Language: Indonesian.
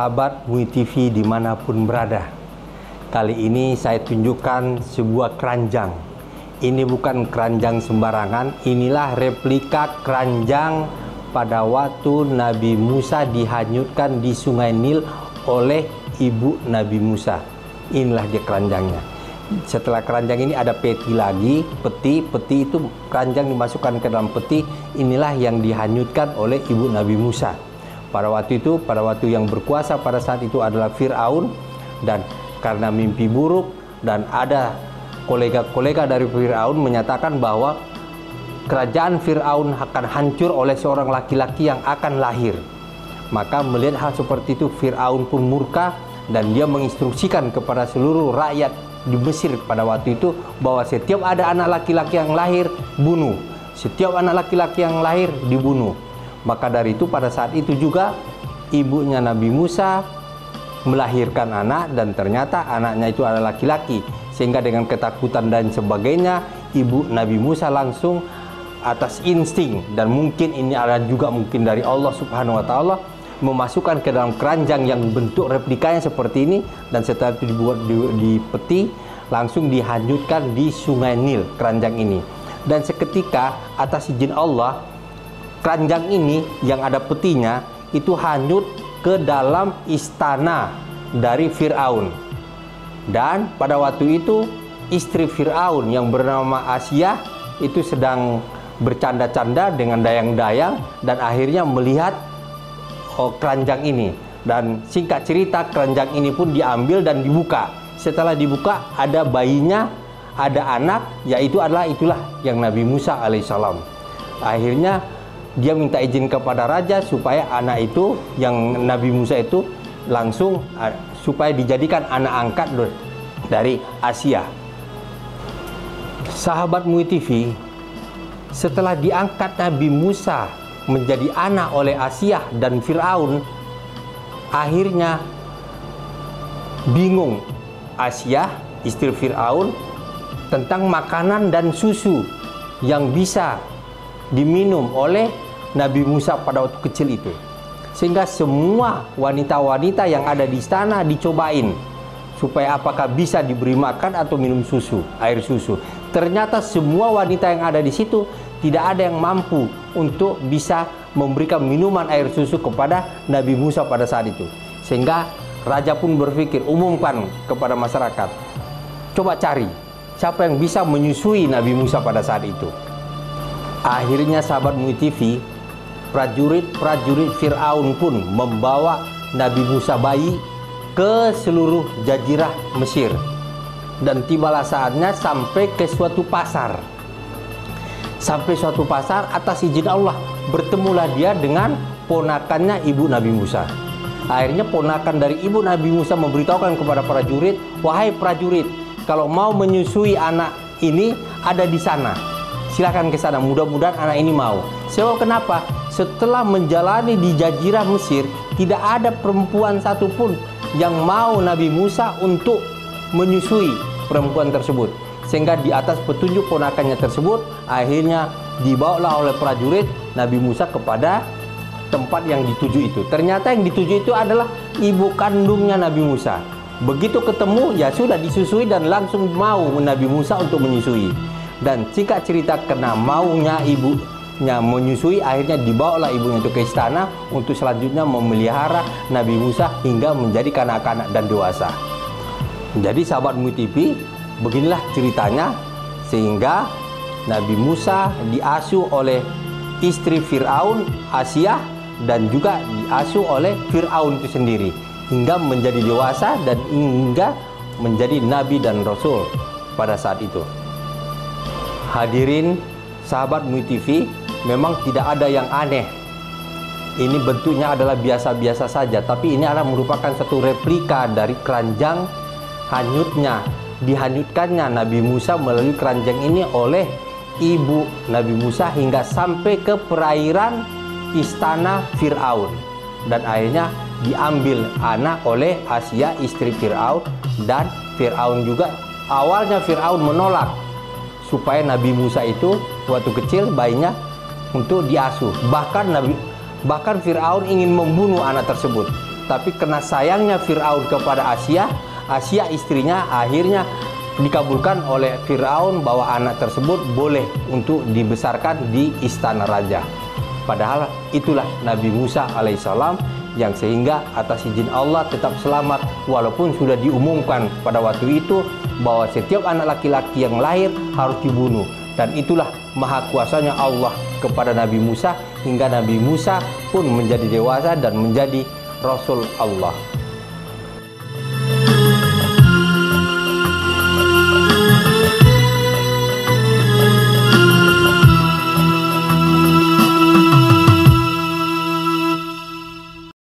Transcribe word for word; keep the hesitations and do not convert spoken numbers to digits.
sahabat M U I T V dimanapun berada. Kali ini saya tunjukkan sebuah keranjang. Ini bukan keranjang sembarangan, inilah replika keranjang pada waktu Nabi Musa dihanyutkan di Sungai Nil oleh ibu Nabi Musa. Inilah dia keranjangnya. Setelah keranjang ini ada peti lagi, peti, peti itu keranjang dimasukkan ke dalam peti. Inilah yang dihanyutkan oleh ibu Nabi Musa. Pada waktu itu, pada waktu yang berkuasa pada saat itu adalah Fir'aun, dan karena mimpi buruk dan ada kolega-kolega dari Fir'aun menyatakan bahwa kerajaan Fir'aun akan hancur oleh seorang laki-laki yang akan lahir. Maka melihat hal seperti itu, Fir'aun pun murka dan dia menginstruksikan kepada seluruh rakyat di Mesir pada waktu itu bahwa setiap ada anak laki-laki yang lahir, bunuh. Setiap anak laki-laki yang lahir dibunuh. Maka dari itu pada saat itu juga ibunya Nabi Musa melahirkan anak, dan ternyata anaknya itu adalah laki-laki. Sehingga dengan ketakutan dan sebagainya, ibu Nabi Musa langsung atas insting, dan mungkin ini adalah juga mungkin dari Allah Subhanahu wa taala, memasukkan ke dalam keranjang yang bentuk replikanya seperti ini, dan setelah itu dibuat di, di peti, langsung dihanyutkan di Sungai Nil keranjang ini. Dan seketika atas izin Allah, keranjang ini yang ada petinya itu hanyut ke dalam istana dari Fir'aun. Dan pada waktu itu istri Fir'aun yang bernama Asia itu sedang bercanda-canda dengan dayang-dayang, dan akhirnya melihat oh, keranjang ini. Dan singkat cerita, keranjang ini pun diambil dan dibuka. Setelah dibuka, ada bayinya, ada anak, yaitu adalah itulah yang Nabi Musa alaihissalam. Akhirnya dia minta izin kepada raja supaya anak itu yang Nabi Musa itu langsung uh, supaya dijadikan anak angkat dari Asia. Sahabat M U I T V, setelah diangkat Nabi Musa menjadi anak oleh Asia dan Fir'aun, akhirnya bingung Asia, istri Fir'aun, tentang makanan dan susu yang bisa diminum oleh Nabi Musa pada waktu kecil itu. Sehingga semua wanita-wanita yang ada di istana dicobain supaya apakah bisa diberi makan atau minum susu, air susu. Ternyata semua wanita yang ada di situ tidak ada yang mampu untuk bisa memberikan minuman air susu kepada Nabi Musa pada saat itu. Sehingga raja pun berpikir, umumkan kepada masyarakat, coba cari siapa yang bisa menyusui Nabi Musa pada saat itu. Akhirnya sahabat M U I T V, prajurit-prajurit Fir'aun pun membawa Nabi Musa bayi ke seluruh jazirah Mesir. Dan tibalah saatnya sampai ke suatu pasar. Sampai suatu pasar, atas izin Allah bertemulah dia dengan ponakannya ibu Nabi Musa. Akhirnya ponakan dari ibu Nabi Musa memberitahukan kepada prajurit, wahai prajurit, kalau mau menyusui anak ini ada di sana, silakan ke sana, mudah-mudahan anak ini mau. Sebab kenapa? Setelah menjalani di jazirah Mesir, tidak ada perempuan satupun yang mau Nabi Musa untuk menyusui perempuan tersebut. Sehingga di atas petunjuk ponakannya tersebut, akhirnya dibawalah oleh prajurit Nabi Musa kepada tempat yang dituju itu. Ternyata yang dituju itu adalah ibu kandungnya Nabi Musa. Begitu ketemu, ya sudah disusui dan langsung mau Nabi Musa untuk menyusui. Dan singkat cerita, karena maunya ibunya menyusui, akhirnya dibawalah ibunya itu ke istana untuk selanjutnya memelihara Nabi Musa hingga menjadi kanak-kanak dan dewasa. Jadi sahabat M U I T V, beginilah ceritanya, sehingga Nabi Musa diasuh oleh istri Fir'aun, Asia, dan juga diasuh oleh Fir'aun itu sendiri hingga menjadi dewasa dan hingga menjadi nabi dan rasul pada saat itu. Hadirin sahabat M U I T V, memang tidak ada yang aneh. Ini bentuknya adalah biasa-biasa saja, tapi ini adalah merupakan satu replika dari keranjang hanyutnya, dihanyutkannya Nabi Musa melalui keranjang ini oleh ibu Nabi Musa hingga sampai ke perairan istana Fir'aun. Dan akhirnya diambil anak oleh Asia, istri Fir'aun, dan Fir'aun juga. Awalnya Fir'aun menolak supaya Nabi Musa itu waktu kecil bayinya untuk diasuh. Bahkan Nabi bahkan Fir'aun ingin membunuh anak tersebut. tapi karena sayangnya Fir'aun kepada Asia, Asia istrinya akhirnya dikabulkan oleh Fir'aun bahwa anak tersebut boleh untuk dibesarkan di istana raja. Padahal itulah Nabi Musa alaihissalam yang sehingga atas izin Allah tetap selamat, walaupun sudah diumumkan pada waktu itu bahwa setiap anak laki-laki yang lahir harus dibunuh. Dan itulah maha kuasanya Allah kepada Nabi Musa hingga Nabi Musa pun menjadi dewasa dan menjadi Rasul Allah.